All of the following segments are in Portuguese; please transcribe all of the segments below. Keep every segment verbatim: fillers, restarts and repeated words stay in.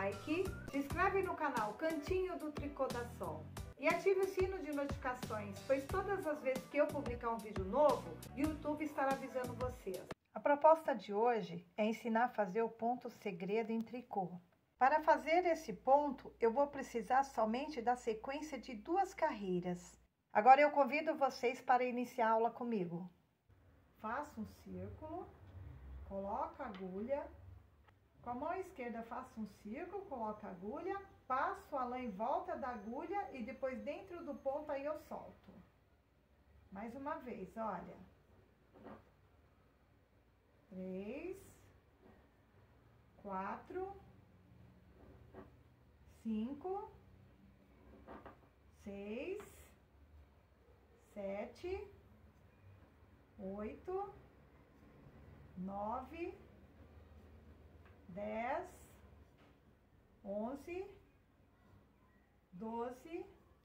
like, se inscreve no canal Cantinho do Tricô da Sol e ative o sino de notificações, pois todas as vezes que eu publicar um vídeo novo, o YouTube estará avisando vocês. A proposta de hoje é ensinar a fazer o ponto segredo em tricô. Para fazer esse ponto, eu vou precisar somente da sequência de duas carreiras. Agora eu convido vocês para iniciar a aula comigo. Faça um círculo, coloca a agulha, com a mão esquerda faça um círculo, coloca a agulha, passo a lã em volta da agulha e depois dentro do ponto aí eu solto. Mais uma vez, olha. Três, quatro, cinco, seis, sete, oito, nove, dez, onze, doze,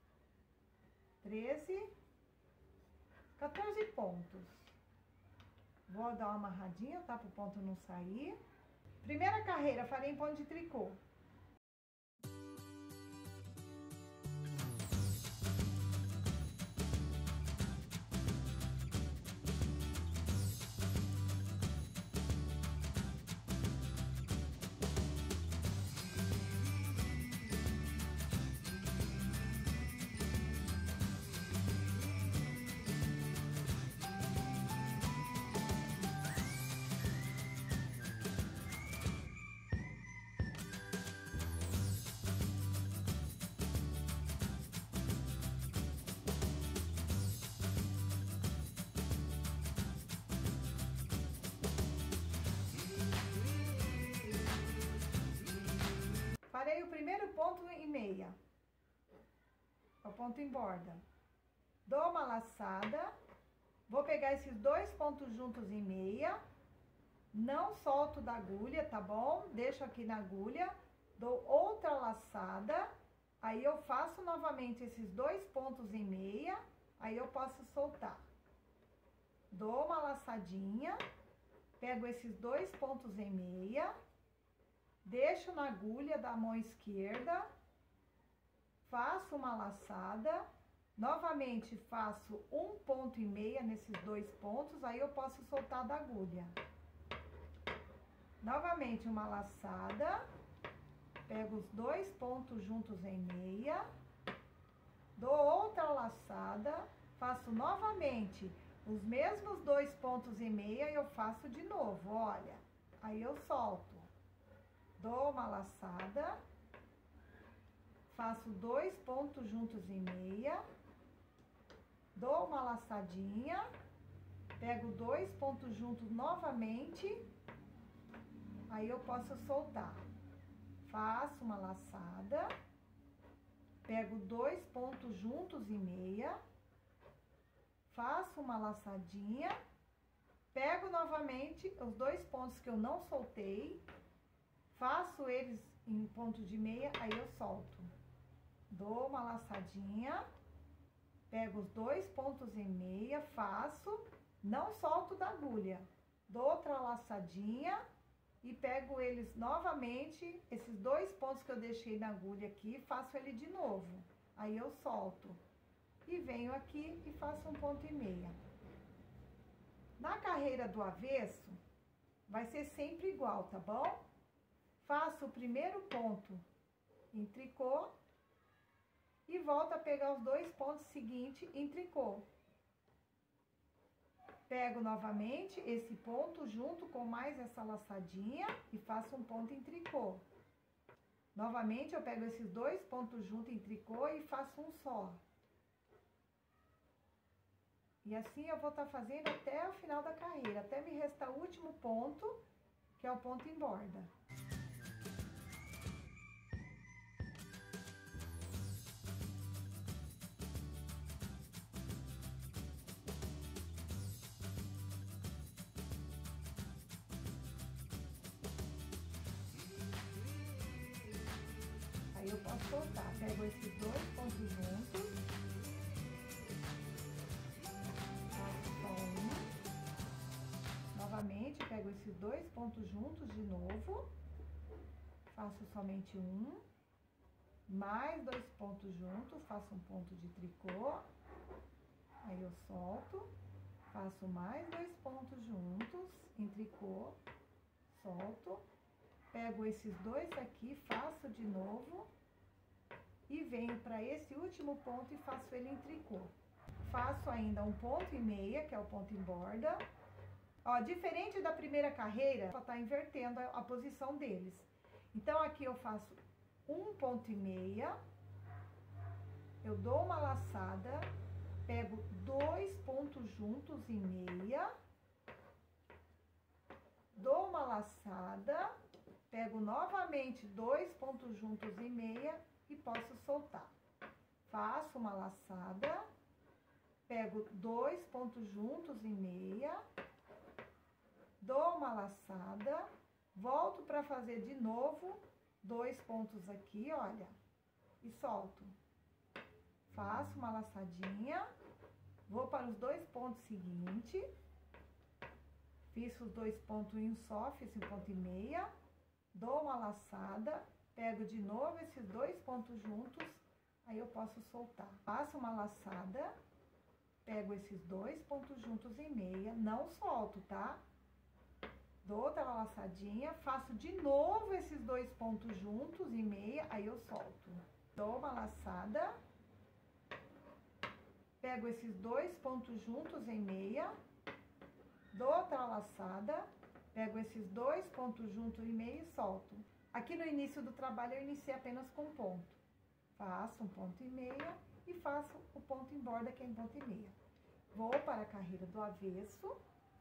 treze, quatorze pontos. Vou dar uma amarradinha, tá? Para o ponto não sair. Primeira carreira, farei em ponto de tricô. Farei o primeiro ponto em meia, o ponto em borda. Dou uma laçada, vou pegar esses dois pontos juntos em meia, não solto da agulha, tá bom? Deixo aqui na agulha, dou outra laçada, aí eu faço novamente esses dois pontos em meia, aí eu posso soltar. Dou uma laçadinha, pego esses dois pontos em meia, deixo na agulha da mão esquerda, faço uma laçada, novamente faço um ponto e meia nesses dois pontos, aí eu posso soltar da agulha. Novamente uma laçada, pego os dois pontos juntos em meia, dou outra laçada, faço novamente os mesmos dois pontos em meia e eu faço de novo, olha, aí eu solto. Dou uma laçada, faço dois pontos juntos em meia, dou uma laçadinha, pego dois pontos juntos novamente, aí eu posso soltar. Faço uma laçada, pego dois pontos juntos em meia, faço uma laçadinha, pego novamente os dois pontos que eu não soltei, faço eles em ponto de meia, aí eu solto. Dou uma laçadinha, pego os dois pontos em meia, faço, não solto da agulha. Dou outra laçadinha e pego eles novamente, esses dois pontos que eu deixei na agulha aqui, faço ele de novo. Aí eu solto. E venho aqui e faço um ponto e meia. Na carreira do avesso, vai ser sempre igual, tá bom? Faço o primeiro ponto em tricô e volto a pegar os dois pontos seguintes em tricô. Pego novamente esse ponto junto com mais essa laçadinha e faço um ponto em tricô. Novamente eu pego esses dois pontos juntos em tricô e faço um só. E assim eu vou estar fazendo até o final da carreira, até me restar o último ponto, que é o ponto em borda. Aí eu posso soltar, pego esses dois pontos juntos, faço só um, novamente pego esses dois pontos juntos de novo, faço somente um, mais dois pontos juntos, faço um ponto de tricô, aí eu solto, faço mais dois pontos juntos em tricô, solto, pego esses dois aqui, faço de novo e venho para esse último ponto e faço ele em tricô. Faço ainda um ponto e meia, que é o ponto em borda. Ó, diferente da primeira carreira, só tá invertendo a, a posição deles. Então, aqui eu faço um ponto e meia, eu dou uma laçada, pego dois pontos juntos em meia, dou uma laçada, pego novamente dois pontos juntos em meia e posso soltar. Faço uma laçada, pego dois pontos juntos em meia, dou uma laçada, volto para fazer de novo dois pontos aqui, olha, e solto. Faço uma laçadinha, vou para os dois pontos seguintes, fiz os dois pontos em um só, fiz um ponto e meia, dou uma laçada, pego de novo esses dois pontos juntos, aí eu posso soltar. Faço uma laçada, pego esses dois pontos juntos em meia, não solto, tá? Dou outra laçadinha, faço de novo esses dois pontos juntos em meia, aí eu solto. Dou uma laçada, pego esses dois pontos juntos em meia, dou outra laçada, pego esses dois pontos juntos em meia e solto. Aqui no início do trabalho eu iniciei apenas com um ponto. Faço um ponto e meia e faço o ponto em borda, que é em ponto e meia. Vou para a carreira do avesso.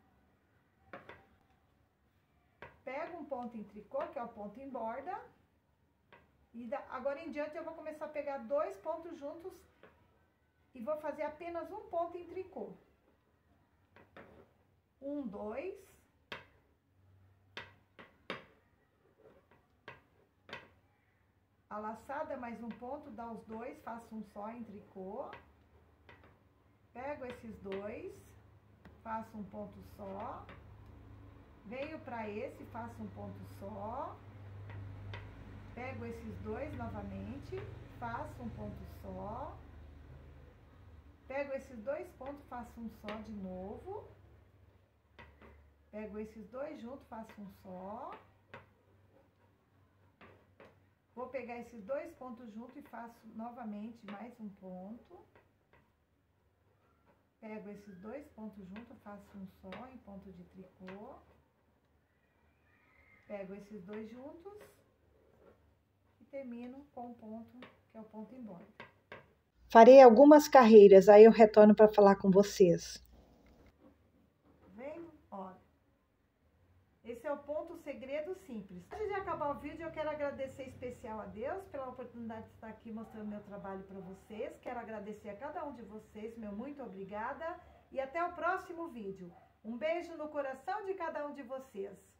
Pego um ponto em tricô, que é o ponto em borda. E da, agora em diante eu vou começar a pegar dois pontos juntos e vou fazer apenas um ponto em tricô. Um, dois. A laçada mais um ponto, dá os dois, faço um só em tricô. Pego esses dois, faço um ponto só. Venho para esse, faço um ponto só. Pego esses dois novamente, faço um ponto só. Pego esses dois pontos, faço um só de novo. Pego esses dois juntos, faço um só. Vou pegar esses dois pontos juntos e faço novamente mais um ponto. Pego esses dois pontos juntos, faço um só em ponto de tricô. Pego esses dois juntos e termino com o ponto, que é o ponto em borda. Farei algumas carreiras, aí eu retorno para falar com vocês. Vem, ó. Esse é o ponto segredo simples. Antes de acabar o vídeo, eu quero agradecer especial a Deus pela oportunidade de estar aqui mostrando meu trabalho para vocês. Quero agradecer a cada um de vocês, meu muito obrigada. E até o próximo vídeo. Um beijo no coração de cada um de vocês.